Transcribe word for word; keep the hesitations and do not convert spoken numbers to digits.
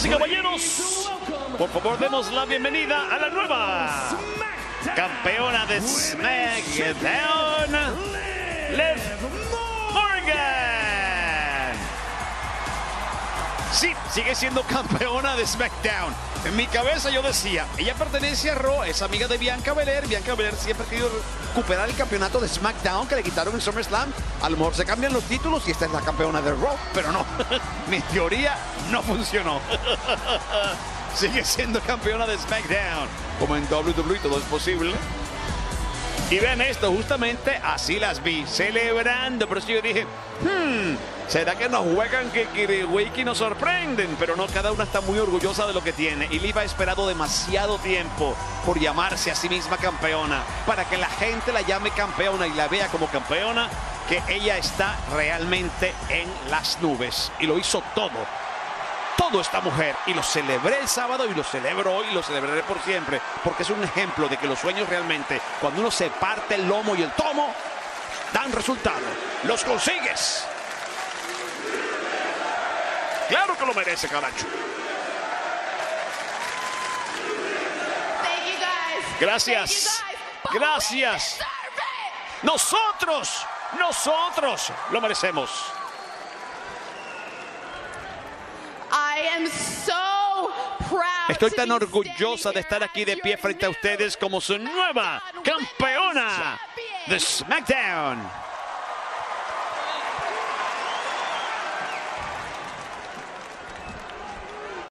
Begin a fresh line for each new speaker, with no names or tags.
Damas y caballeros, por favor demos la bienvenida a la nueva campeona de SmackDown, Liv Morgan. Sí, sigue siendo campeona de SmackDown. En mi cabeza yo decía, ella pertenece a Raw, es amiga de Bianca Belair. Bianca Belair siempre ha querido recuperar el campeonato de SmackDown que le quitaron en SummerSlam. A lo mejor se cambian los títulos y esta es la campeona de Raw, pero no. Mi teoría no funcionó. Sigue siendo campeona de SmackDown. Como en doble u doble u E todo es posible. Y vean esto, justamente así las vi, celebrando. Por eso yo dije, hmm, ¿será que nos juegan que Kiriwiki nos sorprenden? Pero no, cada una está muy orgullosa de lo que tiene. Y Liv ha esperado demasiado tiempo por llamarse a sí misma campeona, para que la gente la llame campeona y la vea como campeona, que ella está realmente en las nubes. Y lo hizo todo. Todo esta mujer, y lo celebré el sábado y lo celebro hoy y lo celebraré por siempre, porque es un ejemplo de que los sueños realmente, cuando uno se parte el lomo y el tomo, dan resultado. Los consigues. Claro que lo merece, caracho. Gracias. Gracias. Nosotros, nosotros lo merecemos. Estoy tan orgullosa de estar aquí de pie frente a ustedes como su nueva campeona de SmackDown.